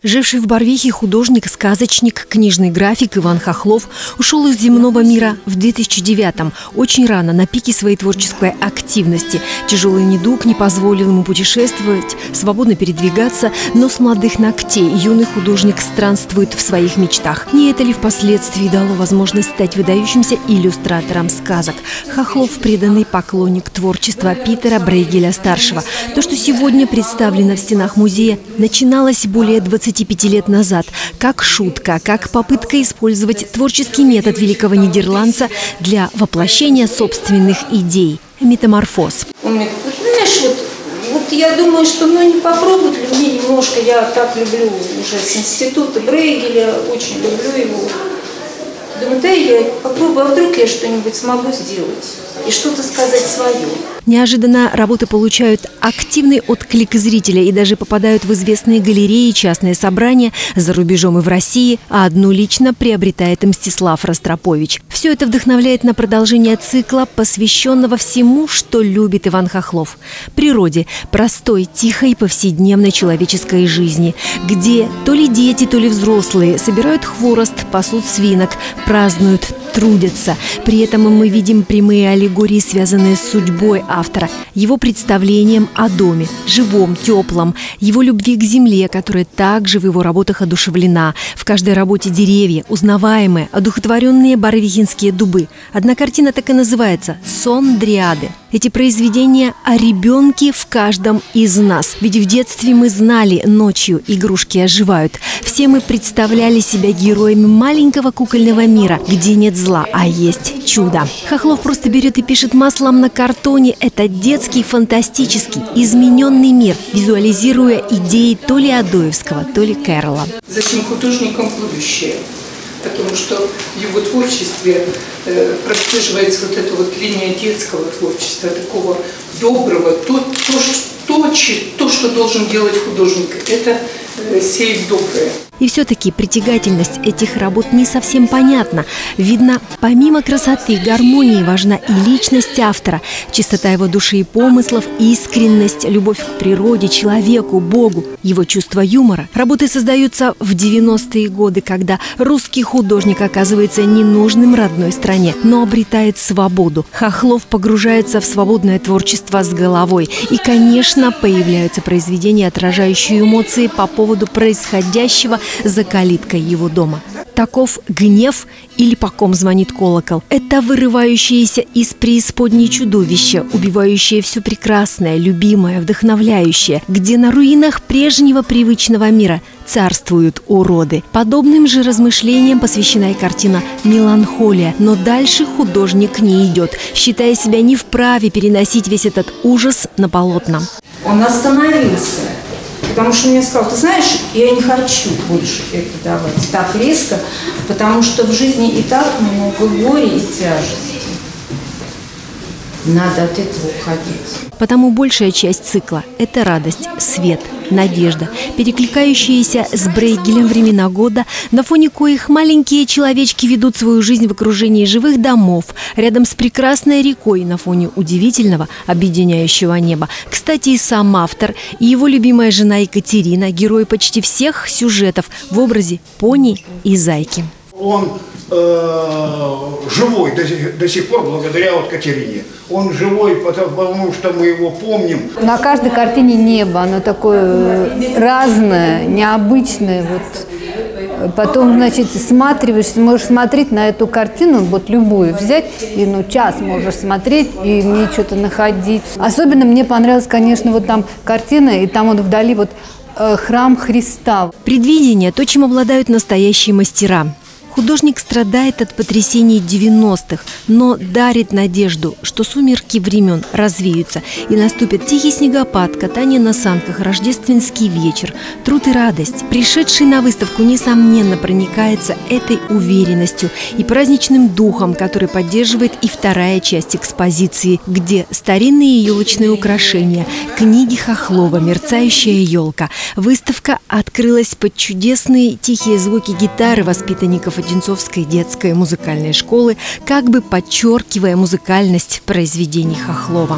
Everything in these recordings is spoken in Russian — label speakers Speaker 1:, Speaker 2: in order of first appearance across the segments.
Speaker 1: Живший в Барвихе художник, сказочник, книжный график Иван Хохлов ушел из земного мира в 2009-м, очень рано, на пике своей творческой активности. Тяжелый недуг не позволил ему путешествовать, свободно передвигаться, но с молодых ногтей юный художник странствует в своих мечтах. Не это ли впоследствии дало возможность стать выдающимся иллюстратором сказок? Хохлов – преданный поклонник творчества Питера Брейгеля-старшего. То, что сегодня представлено в стенах музея, начиналось более 25 лет назад, как шутка, как попытка использовать творческий метод великого нидерландца для воплощения собственных идей. Метаморфоз.
Speaker 2: Он мне говорит, знаешь, вот я думаю, что не попробовать ли мне немножко, я так люблю уже с института Брейгеля, очень люблю его. Думаю, да, я попробую, а вдруг я что-нибудь смогу сделать и что-то сказать свое.
Speaker 1: Неожиданно работы получают активный отклик зрителя и даже попадают в известные галереи и частные собрания за рубежом и в России, а одну лично приобретает Мстислав Ростропович. Все это вдохновляет на продолжение цикла, посвященного всему, что любит Иван Хохлов. Природе, простой, тихой, повседневной человеческой жизни, где то ли дети, то ли взрослые собирают хворост, пасут свинок, празднуют, трудятся. При этом мы видим прямые аллегории, связанные с судьбой автора, его представлением о доме, живом, теплом, его любви к земле, которая также в его работах одушевлена. В каждой работе деревья, узнаваемые, одухотворенные барвихинские дубы. Одна картина так и называется «Сон Дриады». Эти произведения о ребенке в каждом из нас. Ведь в детстве мы знали, ночью игрушки оживают. Все мы представляли себя героями маленького кукольного мира, где нет зла, а есть чудо. Хохлов просто берет и пишет маслом на картоне этот детский, фантастический, измененный мир, визуализируя идеи то ли Адоевского, то ли Кэрролла.
Speaker 3: Затем художником будущее, потому что в его творчестве прослеживается вот эта вот линия детского творчества, такого доброго, то, что должен делать художник, это сеять доброе.
Speaker 1: И все-таки притягательность этих работ не совсем понятна. Видно, помимо красоты, гармонии важна и личность автора, чистота его души и помыслов, искренность, любовь к природе, человеку, Богу, его чувство юмора. Работы создаются в 90-е годы, когда русский художник оказывается ненужным родной стране, но обретает свободу. Хохлов погружается в свободное творчество с головой. И, конечно, появляются произведения, отражающие эмоции по поводу происходящего за калиткой его дома. Таков гнев или по ком звонит колокол. Это вырывающееся из преисподней чудовище, убивающее все прекрасное, любимое, вдохновляющее, где на руинах прежнего привычного мира царствуют уроды. Подобным же размышлениям посвящена и картина «Меланхолия». Но дальше художник не идет, считая себя не вправе переносить весь этот ужас на полотна.
Speaker 2: Он остановился. Потому что мне сказал, ты знаешь, я не хочу больше это давать так резко, потому что в жизни и так много горя и тяжести. Надо от этого уходить.
Speaker 1: Потому большая часть цикла – это радость, свет, надежда, перекликающиеся с Брейгелем времена года, на фоне коих маленькие человечки ведут свою жизнь в окружении живых домов, рядом с прекрасной рекой, на фоне удивительного объединяющего неба. Кстати, и сам автор, и его любимая жена Екатерина – герои почти всех сюжетов в образе пони и зайки.
Speaker 4: Он живой до сих пор благодаря вот Катерине. Он живой, потому что мы его помним.
Speaker 5: На каждой картине небо, оно такое разное, необычное. Вот. Потом, значит, всматриваешься, можешь смотреть на эту картину, вот любую взять, и час можешь смотреть, и мне что-то находить. Особенно мне понравилась, конечно, вот там картина, и там вот вдали вот храм Христа.
Speaker 1: Предвидение – то, чем обладают настоящие мастера. Художник страдает от потрясений 90-х, но дарит надежду, что сумерки времен развеются и наступит тихий снегопад, катание на санках, рождественский вечер, труд и радость. Пришедший на выставку, несомненно, проникается этой уверенностью и праздничным духом, который поддерживает и вторая часть экспозиции, где старинные елочные украшения, книги Хохлова, мерцающая елка. Выставка открылась под чудесные тихие звуки гитары воспитанников Одинцовской детской музыкальной школы, как бы подчеркивая музыкальность произведений Хохлова.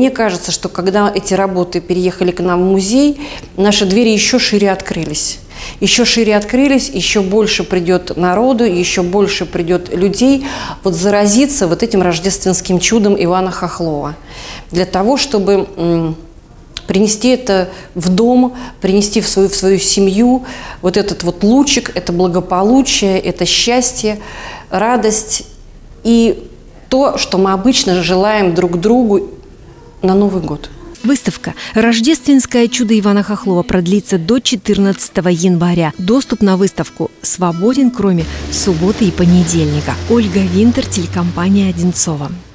Speaker 6: мне кажется, что когда эти работы переехали к нам в музей, наши двери еще шире открылись. Еще шире открылись, еще больше придет народу, еще больше придет людей вот заразиться вот этим рождественским чудом Ивана Хохлова. Для того, чтобы принести это в дом, принести в свою семью, вот этот вот лучик, это благополучие, это счастье, радость и то, что мы обычно желаем друг другу на Новый год.
Speaker 1: Выставка «Рождественское чудо Ивана Хохлова» продлится до 14 января. Доступ на выставку свободен, кроме субботы и понедельника. Ольга Винтер, телекомпания «Одинцова».